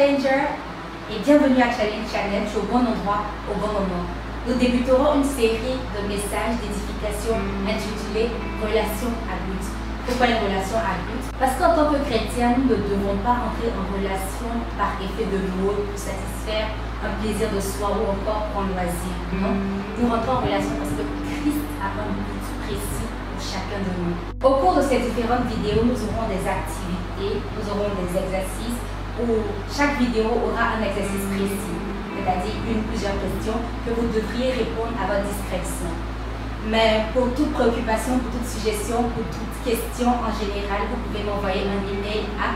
Challenger et bienvenue à Challenge Channel, je suis au bon endroit, au bon moment. Nous débuterons une série de messages d'édification intitulée Relation à but. Pourquoi une relation à but? Parce qu'en tant que chrétiens, nous ne devons pas entrer en relation par effet de mode pour satisfaire un plaisir de soi ou encore pour un loisir. Non, nous rentrons en relation parce que Christ a un but précis pour chacun de nous. Au cours de ces différentes vidéos, nous aurons des activités, nous aurons des exercices où chaque vidéo aura un exercice précis, c'est-à-dire une ou plusieurs questions que vous devriez répondre à votre discrétion. Mais pour toute préoccupation, pour toute suggestion, pour toute question en général, vous pouvez m'envoyer un email à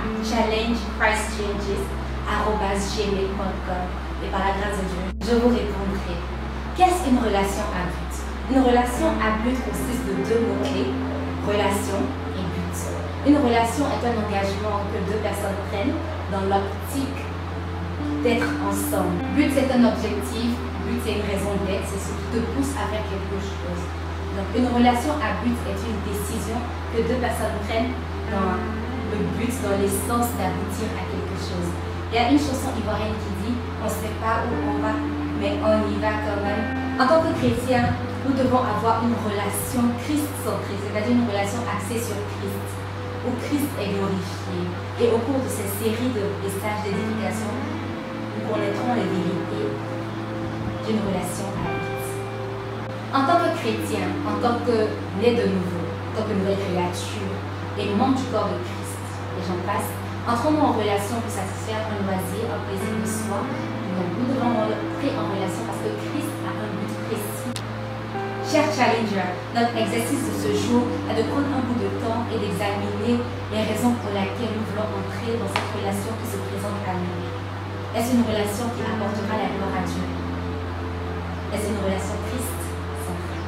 challengechristchanges@gmail.com et par la grâce de Dieu, je vous répondrai. Qu'est-ce qu'une relation à but? Une relation à but consiste de deux mots-clés, relation et but. Une relation est un engagement que deux personnes prennent dans l'optique d'être ensemble. But, c'est un objectif, but, c'est une raison d'être, c'est ce qui te pousse à faire quelque chose. Donc, une relation à but est une décision que deux personnes prennent dans le but, dans l'essence d'aboutir à quelque chose. Il y a une chanson ivoirienne qui dit « On ne sait pas où on va, mais on y va quand même ». En tant que chrétien, nous devons avoir une relation Christ-centrée, c'est-à-dire une relation axée sur Christ, où Christ est glorifié. Et au cours de cette série de messages d'édification, nous connaîtrons les vérités d'une relation à but. En tant que chrétien, en tant que né de nouveau, en tant que nouvelle créature, et membre du corps de Christ, et j'en passe, entrons-nous en relation pour satisfaire un loisir, un plaisir de soi. Donc, nous devons entrer en relation parce que Christ a un but précis. Cher Challenger, notre exercice de ce jour est de prendre un bout de temps et d'examiner les raisons pour lesquelles nous voulons entrer dans cette relation qui se présente à nous. Est-ce une relation qui apportera la gloire à Dieu? Est-ce une relation Christ-centrée?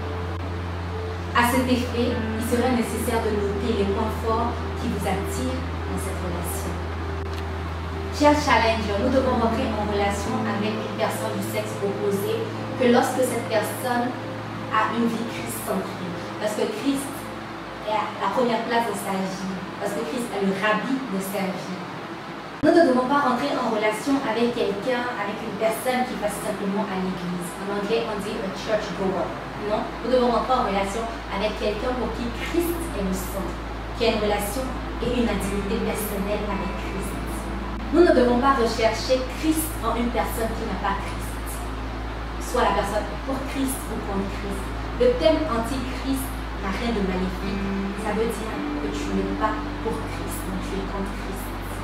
À cet effet, il serait nécessaire de noter les points forts qui vous attirent dans cette relation. Cher Challenger, nous devons entrer en relation avec une personne du sexe opposé que lorsque cette personne a une vie Christ-centrée. Parce que Christ est à la première place de sa vie. Parce que Christ est le rabbi de sa vie. Nous ne devons pas rentrer en relation avec quelqu'un, avec une personne qui va simplement à l'église. En anglais, on dit a church goer. Non, nous devons rentrer en relation avec quelqu'un pour qui Christ est le centre, qui a une relation et une intimité personnelle avec Christ. Nous ne devons pas rechercher Christ en une personne qui n'a pas Christ. Soit la personne pour Christ ou contre Christ. Le thème anti-Christ n'a rien de maléfique. Ça veut dire que tu n'es pas pour Christ, mais tu es contre Christ.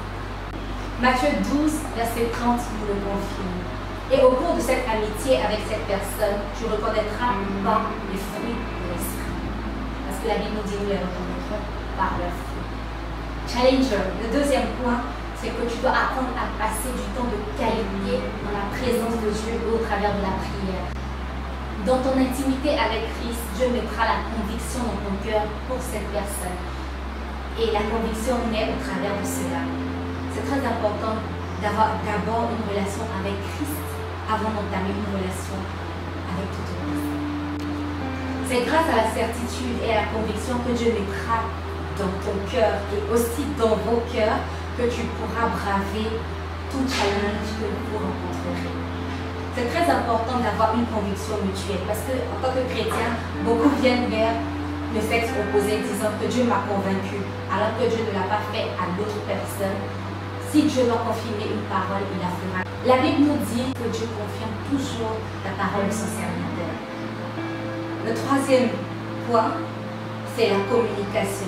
Matthieu 12, verset 30 nous le confirme. Et au cours de cette amitié avec cette personne, tu reconnaîtras par les fruits de l'esprit. Parce que la Bible nous dit nous les reconnaîtrons par leurs fruits. Challenger, le deuxième point, c'est que tu dois apprendre à passer du temps de qualité dans la présence de Dieu au travers de la prière. Dans ton intimité avec Christ, Dieu mettra la conviction dans ton cœur pour cette personne. Et la conviction naît au travers de cela. C'est très important d'avoir d'abord une relation avec Christ avant d'entamer une relation avec toute autre personne. C'est grâce à la certitude et à la conviction que Dieu mettra dans ton cœur et aussi dans vos cœurs que tu pourras braver tout challenge que vous rencontrerez. C'est très important d'avoir une conviction mutuelle parce qu'en tant que chrétien, beaucoup viennent vers le sexe opposé disant que Dieu m'a convaincu alors que Dieu ne l'a pas fait à d'autres personnes. Si Dieu doit confirmer une parole, il la fera. La Bible nous dit que Dieu confirme toujours la parole de son serviteur. Le troisième point, c'est la communication.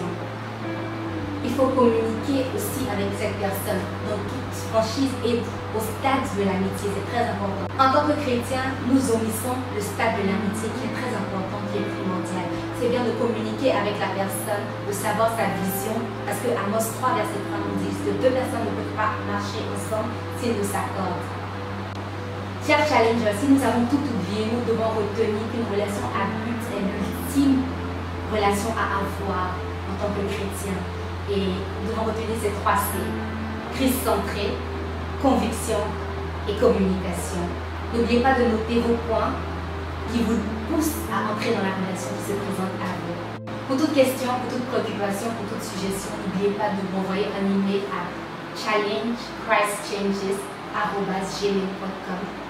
Il faut communiquer aussi avec cette personne dans toute franchise et au stade de l'amitié, c'est très important. En tant que chrétien, nous omissons le stade de l'amitié qui est très important, qui est primordial. C'est bien de communiquer avec la personne, de savoir sa vision, parce que Amos 3, verset 3 nous dit que deux personnes ne peuvent pas marcher ensemble s'ils ne s'accordent. Cher Challenger, si nous avons tout oublié, nous devons retenir qu'une relation à but est l'ultime relation à avoir en tant que chrétien. Et nous devons retenir ces trois C. Christ-centré, conviction et communication. N'oubliez pas de noter vos points qui vous poussent à entrer dans la relation qui se présente à vous. Pour toute question, pour toute préoccupation, pour toute suggestion, n'oubliez pas de m'envoyer un email à challengechristchanges@ gmail.com.